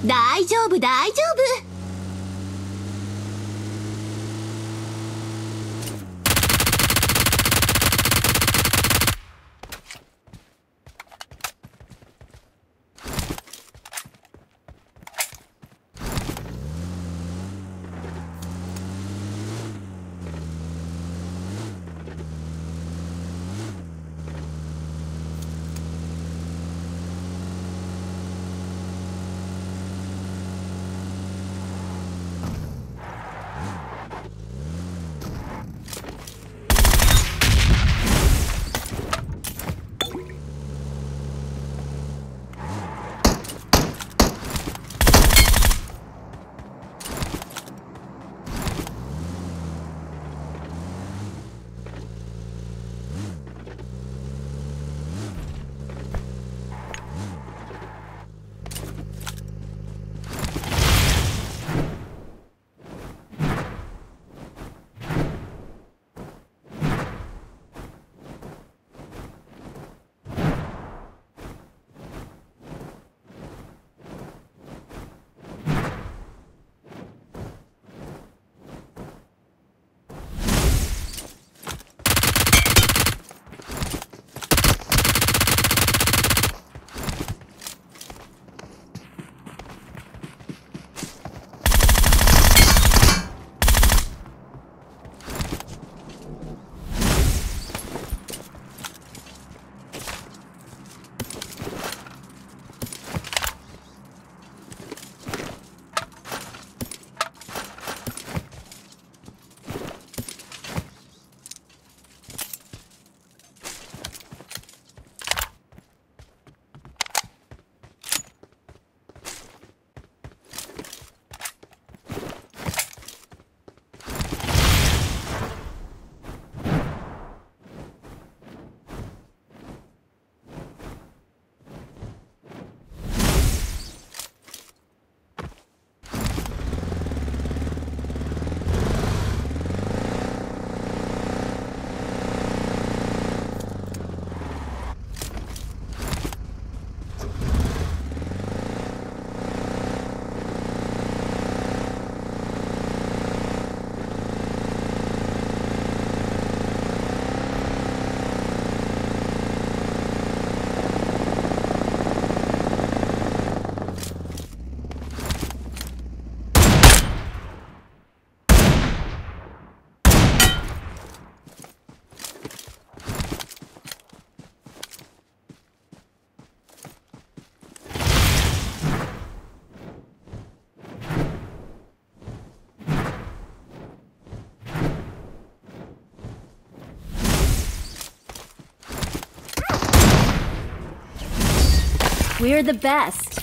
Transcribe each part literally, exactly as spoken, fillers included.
大丈夫大丈夫。 We're the best.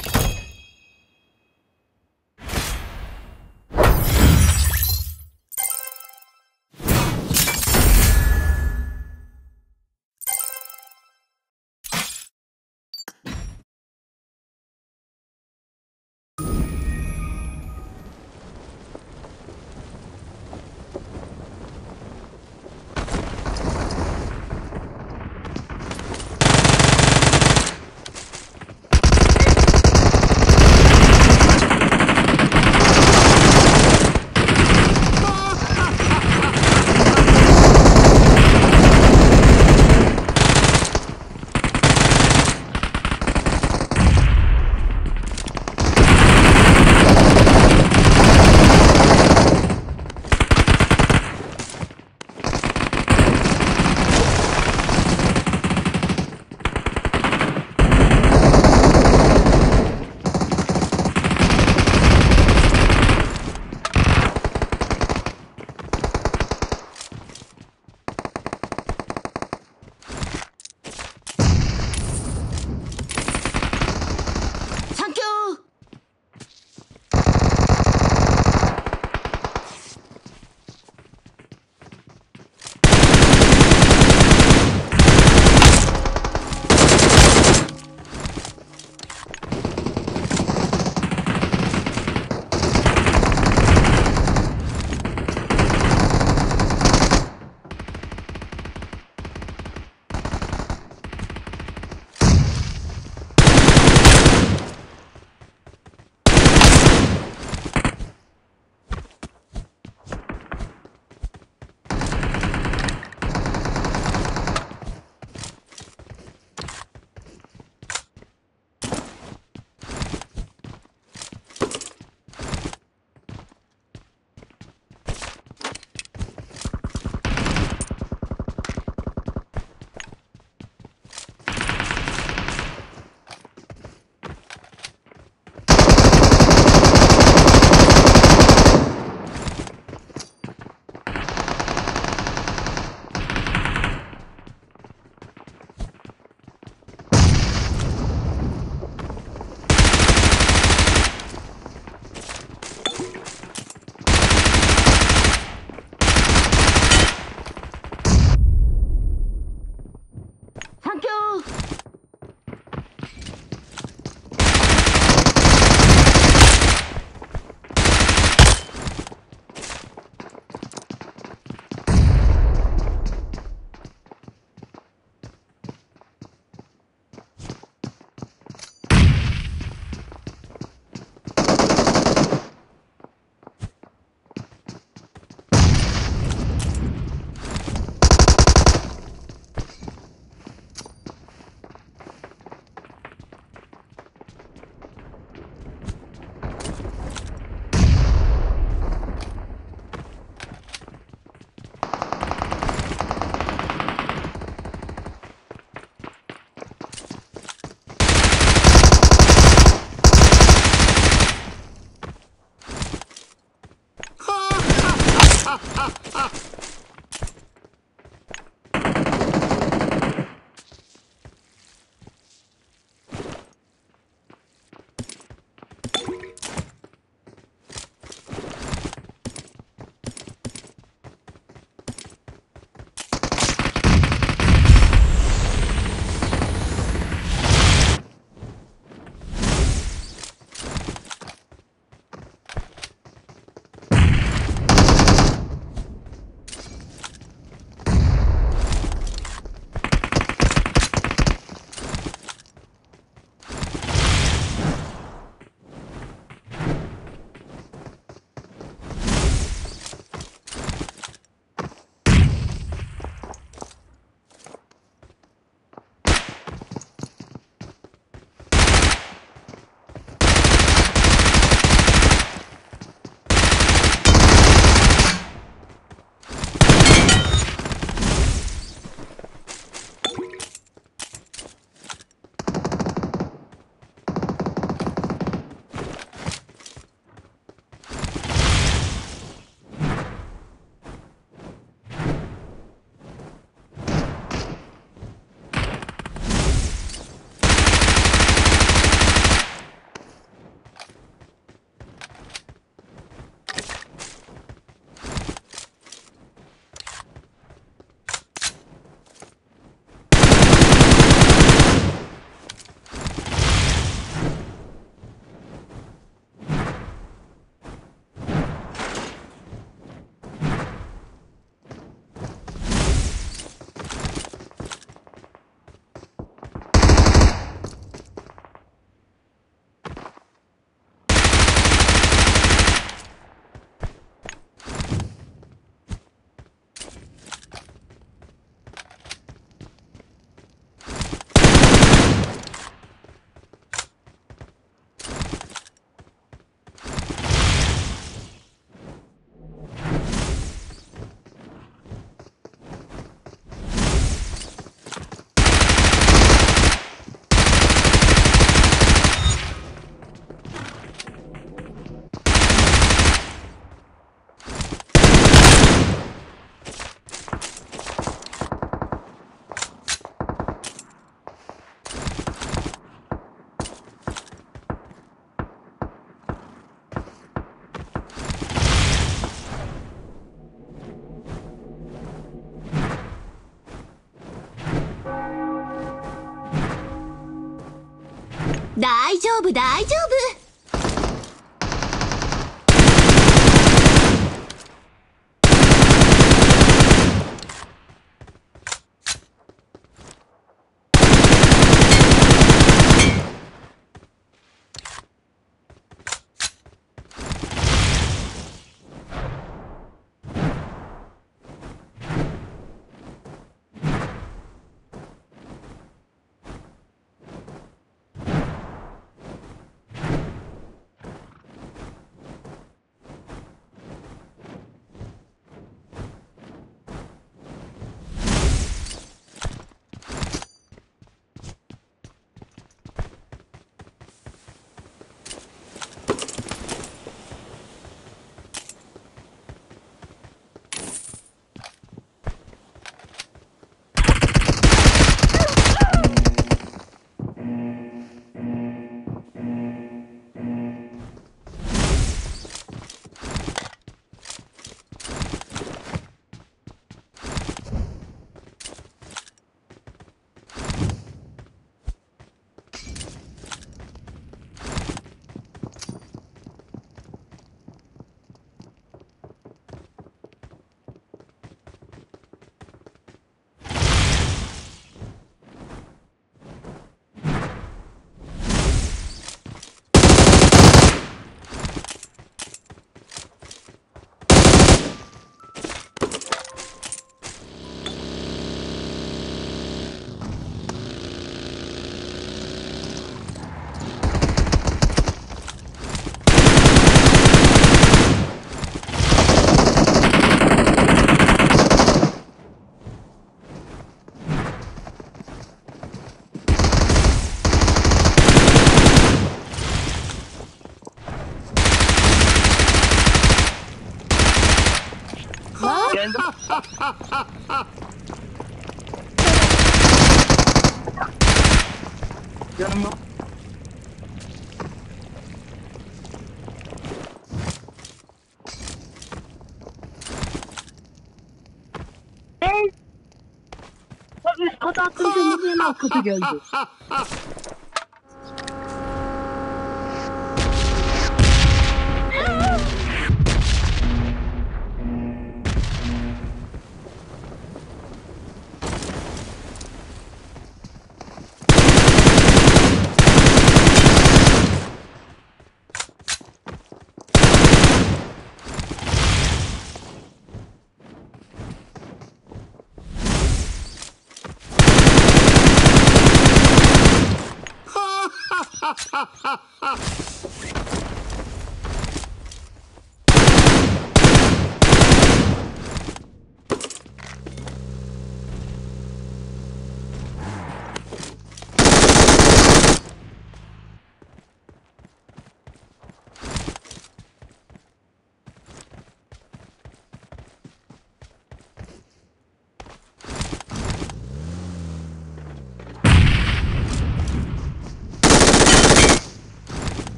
大丈夫大丈夫。 Geldim. Canım yok. Hey! Bak üst kata attım canım hemen alt kata geldi.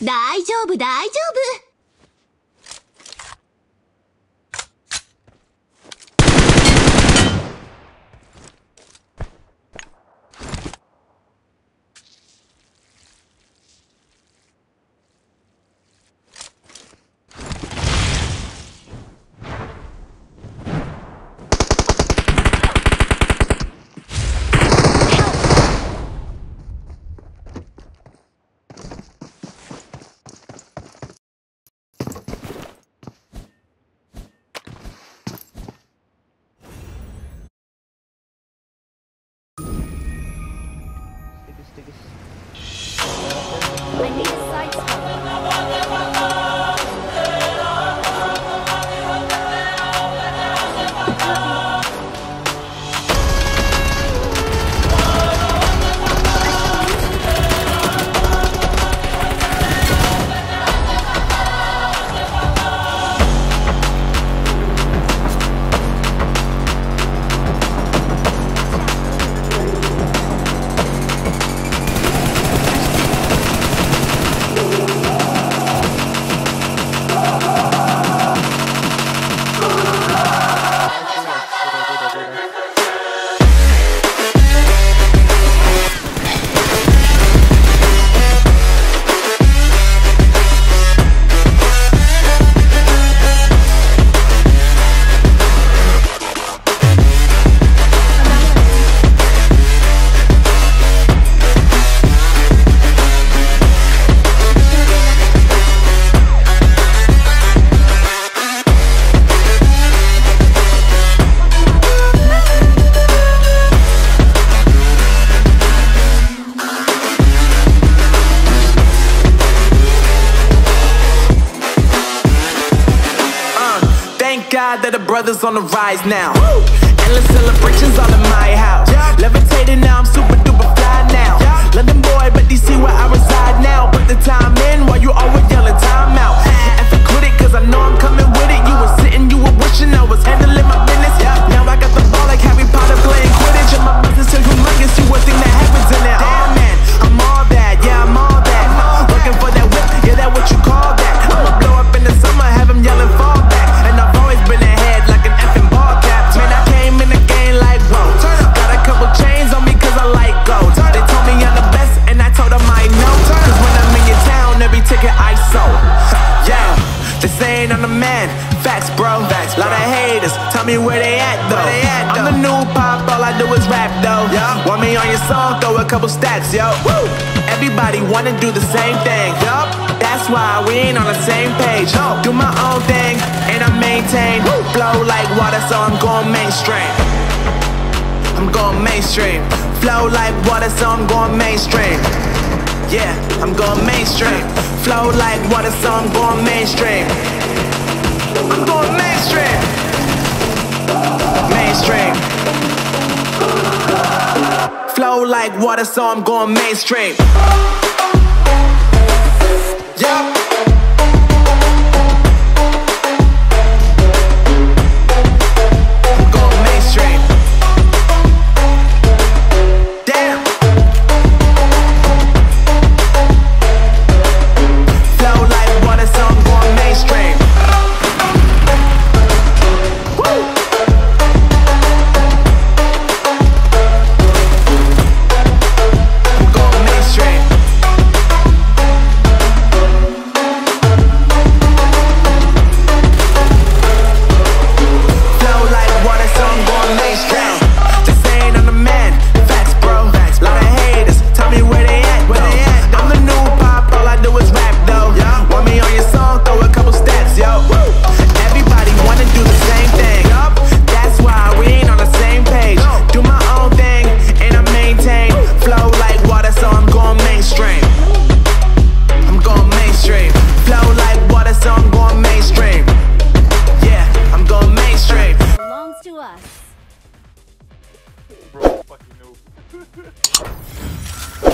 大丈夫大丈夫。 I need a side scope. God that the brothers on the rise now. Woo! Endless celebrations all in my house. Yeah. Levitating now, I'm super duper fly now. Yeah. London boy, but they see where I reside now. Put the time in while you always yelling time out. And if I quit it, cause I know I'm coming with it. You were sitting, you were wishing I was handling my business. Yeah. Now I got the ball like Harry Potter playing Quidditch. And my business is humongous, you would think that happens in it. Damn man, I'm all that, yeah I'm all that. Working for that whip, yeah that what you call that. I'ma blow up in the summer, have them yelling fall back. And I've always been ahead like an effing ball cap. Man, I came in the game like whoa. Got a couple chains on me cause I like gold. They told me I'm the best and I told them I know. Cause when I'm in your town, every ticket I sold. Yeah, they saying I'm the man. Facts bro, facts. Lot of haters, tell me where they at though. They at, I'm the new pop, all I do is rap though. Yeah. Want me on your song, throw a couple stacks, yo. Woo. Everybody wanna do the same thing. Yup. That's why we ain't on the same page. No. Do my own thing and I maintain. Woo. Flow like water, so I'm going mainstream. I'm going mainstream. Flow like water, so I'm going mainstream. Yeah, I'm going mainstream. Flow like water, so I'm going mainstream. I'm going mainstream. Mainstream. Flow like water, so I'm going mainstream. Yeah. To us. Bro, fucking noob.